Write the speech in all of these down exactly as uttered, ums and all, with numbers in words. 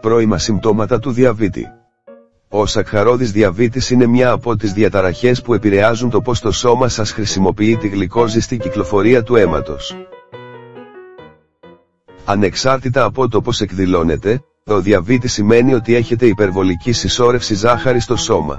Πρώιμα συμπτώματα του διαβήτη. Ο σακχαρώδης διαβήτης είναι μια από τις διαταραχές που επηρεάζουν το πώς το σώμα σας χρησιμοποιεί τη γλυκόζη στην κυκλοφορία του αίματος. Ανεξάρτητα από το πώς εκδηλώνεται, ο διαβήτης σημαίνει ότι έχετε υπερβολική συσσόρευση ζάχαρης στο σώμα.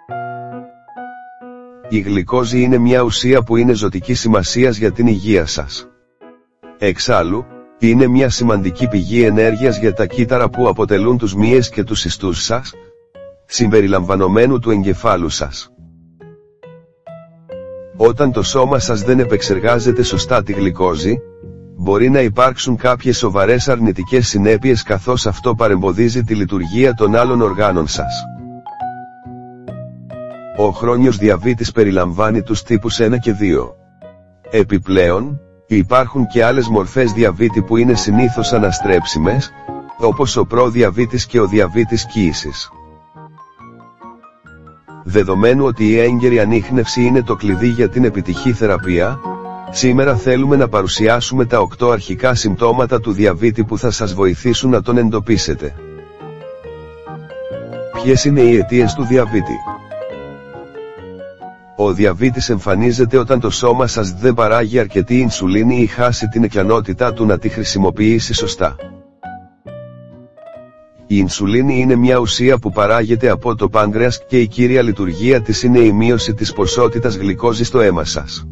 Η γλυκόζη είναι μια ουσία που είναι ζωτικής σημασίας για την υγεία σας. Εξάλλου, είναι μια σημαντική πηγή ενέργειας για τα κύτταρα που αποτελούν τους μύες και τους ιστούς σας, συμπεριλαμβανομένου του εγκεφάλου σας. Όταν το σώμα σας δεν επεξεργάζεται σωστά τη γλυκόζη, μπορεί να υπάρξουν κάποιες σοβαρές αρνητικές συνέπειες καθώς αυτό παρεμποδίζει τη λειτουργία των άλλων οργάνων σας. Ο χρόνιος διαβήτης περιλαμβάνει τους τύπους ένα και δύο. Επιπλέον, υπάρχουν και άλλες μορφές διαβήτη που είναι συνήθως αναστρέψιμες, όπως ο προδιαβήτης και ο διαβήτης κύησης. Δεδομένου ότι η έγκαιρη ανίχνευση είναι το κλειδί για την επιτυχή θεραπεία, σήμερα θέλουμε να παρουσιάσουμε τα οκτώ αρχικά συμπτώματα του διαβήτη που θα σας βοηθήσουν να τον εντοπίσετε. Ποιες είναι οι αιτίες του διαβήτη? Ο διαβήτης εμφανίζεται όταν το σώμα σας δεν παράγει αρκετή ινσουλίνη ή χάσει την ικανότητά του να τη χρησιμοποιήσει σωστά. Η ινσουλίνη είναι μια ουσία που παράγεται από το πάγκρεας και η κύρια λειτουργία της είναι η μείωση της ποσότητας γλυκόζης στο αίμα σας.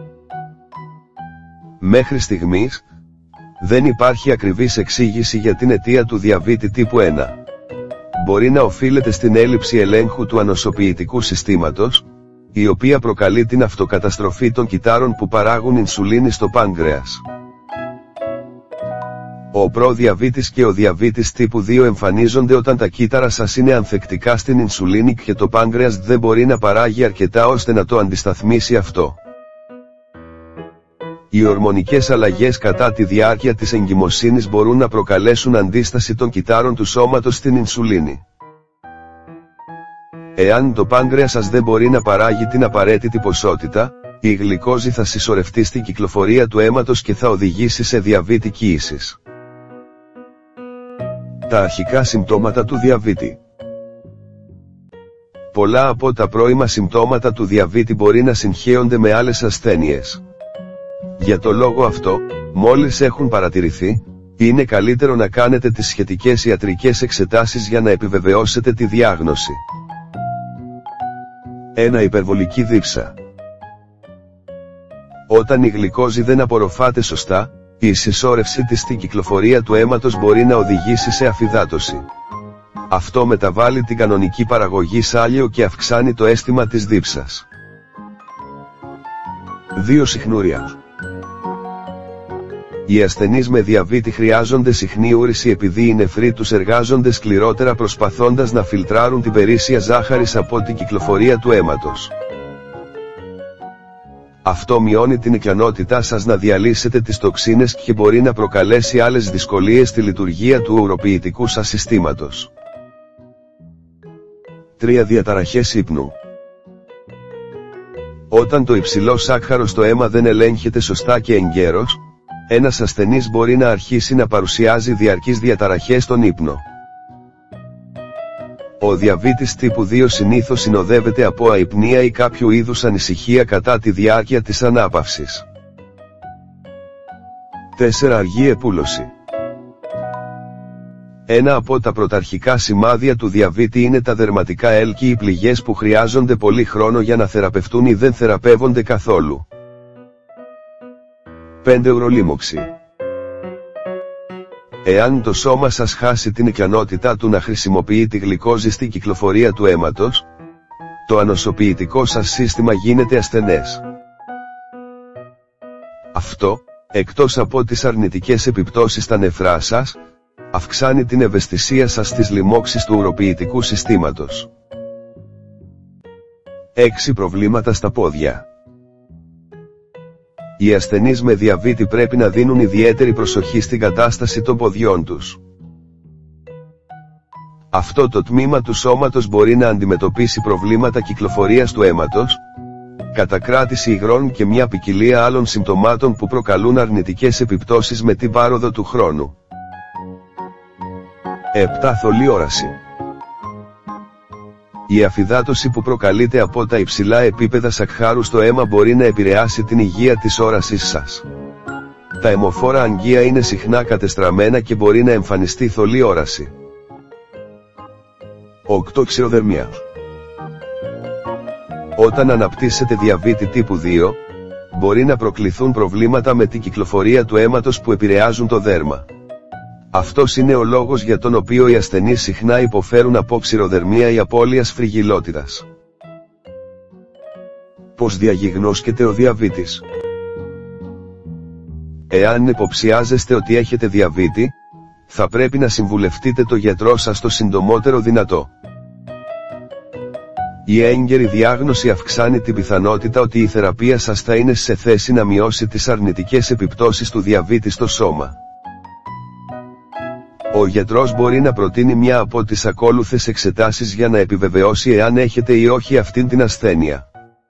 Μέχρι στιγμής, δεν υπάρχει ακριβής εξήγηση για την αιτία του διαβήτη τύπου ένα. Μπορεί να οφείλεται στην έλλειψη ελέγχου του ανοσοποιητικού συστήματος, η οποία προκαλεί την αυτοκαταστροφή των κυττάρων που παράγουν ινσουλίνη στο πάγκρεας. Ο προδιαβήτης και ο διαβήτης τύπου δύο εμφανίζονται όταν τα κύτταρα σας είναι ανθεκτικά στην ινσουλίνη και το πάγκρεας δεν μπορεί να παράγει αρκετά ώστε να το αντισταθμίσει αυτό. Οι ορμονικές αλλαγές κατά τη διάρκεια της εγκυμοσύνης μπορούν να προκαλέσουν αντίσταση των κυττάρων του σώματος στην ινσουλίνη. Εάν το πάγκρεας σας δεν μπορεί να παράγει την απαραίτητη ποσότητα, η γλυκόζη θα συσσωρευτεί στην κυκλοφορία του αίματος και θα οδηγήσει σε διαβήτη κύησης. Τα αρχικά συμπτώματα του διαβήτη. Πολλά από τα πρώιμα συμπτώματα του διαβήτη μπορεί να συγχέονται με άλλες ασθένειες. Για το λόγο αυτό, μόλις έχουν παρατηρηθεί, είναι καλύτερο να κάνετε τις σχετικές ιατρικές εξετάσεις για να επιβεβαιώσετε τη διάγνωση. ένα Υπερβολική δίψα. Όταν η γλυκόζη δεν απορροφάται σωστά, η συσσόρευσή της στην κυκλοφορία του αίματος μπορεί να οδηγήσει σε αφυδάτωση. Αυτό μεταβάλλει την κανονική παραγωγή σάλιο και αυξάνει το αίσθημα της δίψας. δύο Συχνουρία. Οι ασθενείς με διαβήτη χρειάζονται συχνή ούρηση επειδή οι νεφροί τους εργάζονται σκληρότερα προσπαθώντας να φιλτράρουν την περίσσια ζάχαρης από την κυκλοφορία του αίματος. Αυτό μειώνει την ικανότητά σας να διαλύσετε τις τοξίνες και μπορεί να προκαλέσει άλλες δυσκολίες στη λειτουργία του ουροποιητικού σας συστήματος. τρία Διαταραχές ύπνου. Όταν το υψηλό σάκχαρο στο αίμα δεν ελέγχεται σωστά και εγκαίρως, ένας ασθενής μπορεί να αρχίσει να παρουσιάζει διαρκείς διαταραχές στον ύπνο. Ο διαβήτης τύπου δύο συνήθως συνοδεύεται από αϊπνία ή κάποιο είδους ανησυχία κατά τη διάρκεια της ανάπαυσης. τέσσερα Αργή επούλωση. Ένα από τα πρωταρχικά σημάδια του διαβήτη είναι τα δερματικά έλκη ή πληγές που χρειάζονται πολύ χρόνο για να θεραπευτούν ή δεν θεραπεύονται καθόλου. πέντε Ουρολίμωξη. Εάν το σώμα σας χάσει την ικανότητά του να χρησιμοποιεί τη γλυκόζη στην κυκλοφορία του αίματος, το ανοσοποιητικό σας σύστημα γίνεται ασθενές. Αυτό, εκτός από τις αρνητικές επιπτώσεις στα νεφρά σας, αυξάνει την ευαισθησία σας στις λοιμώξεις του ουροποιητικού συστήματος. έξι Προβλήματα στα πόδια. Οι ασθενείς με διαβήτη πρέπει να δίνουν ιδιαίτερη προσοχή στην κατάσταση των ποδιών τους. Αυτό το τμήμα του σώματος μπορεί να αντιμετωπίσει προβλήματα κυκλοφορίας του αίματος, κατακράτηση υγρών και μια ποικιλία άλλων συμπτωμάτων που προκαλούν αρνητικές επιπτώσεις με την πάροδο του χρόνου. επτά. Θολή όραση. Η αφυδάτωση που προκαλείται από τα υψηλά επίπεδα σακχάρου στο αίμα μπορεί να επηρεάσει την υγεία της όρασης σας. Τα αιμοφόρα αγγεία είναι συχνά κατεστραμμένα και μπορεί να εμφανιστεί θολή όραση. οκτώ. Ξηροδερμία. Όταν αναπτύσσετε διαβήτη τύπου δύο, μπορεί να προκληθούν προβλήματα με την κυκλοφορία του αίματος που επηρεάζουν το δέρμα. Αυτός είναι ο λόγος για τον οποίο οι ασθενείς συχνά υποφέρουν από ξηροδερμία ή απώλεια σφριγιλότητας. Πώς διαγιγνώσκεται ο διαβήτης? Εάν υποψιάζεστε ότι έχετε διαβήτη, θα πρέπει να συμβουλευτείτε το γιατρό σας το συντομότερο δυνατό. Η έγκαιρη διάγνωση αυξάνει την πιθανότητα ότι η θεραπεία σας θα είναι σε θέση να μειώσει τις αρνητικές επιπτώσεις του διαβήτη στο σώμα. Ο γιατρός μπορεί να προτείνει μια από τις ακόλουθες εξετάσεις για να επιβεβαιώσει εάν έχετε ή όχι αυτήν την ασθένεια.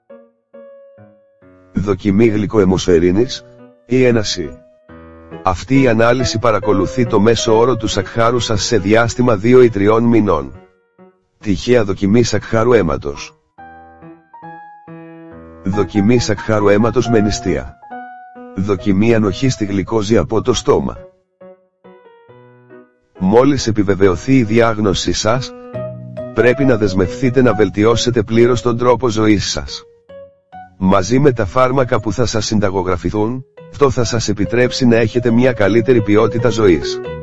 Δοκιμή γλυκοαιμοσφαιρίνης, ή έναση. Αυτή η ανάλυση παρακολουθεί το μέσο όρο του σακχάρου σας σε διάστημα δύο ή τριών μηνών. Τυχαία δοκιμή σακχάρου αίματος. Δοκιμή σακχάρου αίματος με νηστεία. Δοκιμή ανοχή στη γλυκόζη από το στόμα. Μόλις επιβεβαιωθεί η διάγνωσή σας, πρέπει να δεσμευθείτε να βελτιώσετε πλήρως τον τρόπο ζωής σας. Μαζί με τα φάρμακα που θα σας συνταγογραφηθούν, αυτό θα σας επιτρέψει να έχετε μια καλύτερη ποιότητα ζωής.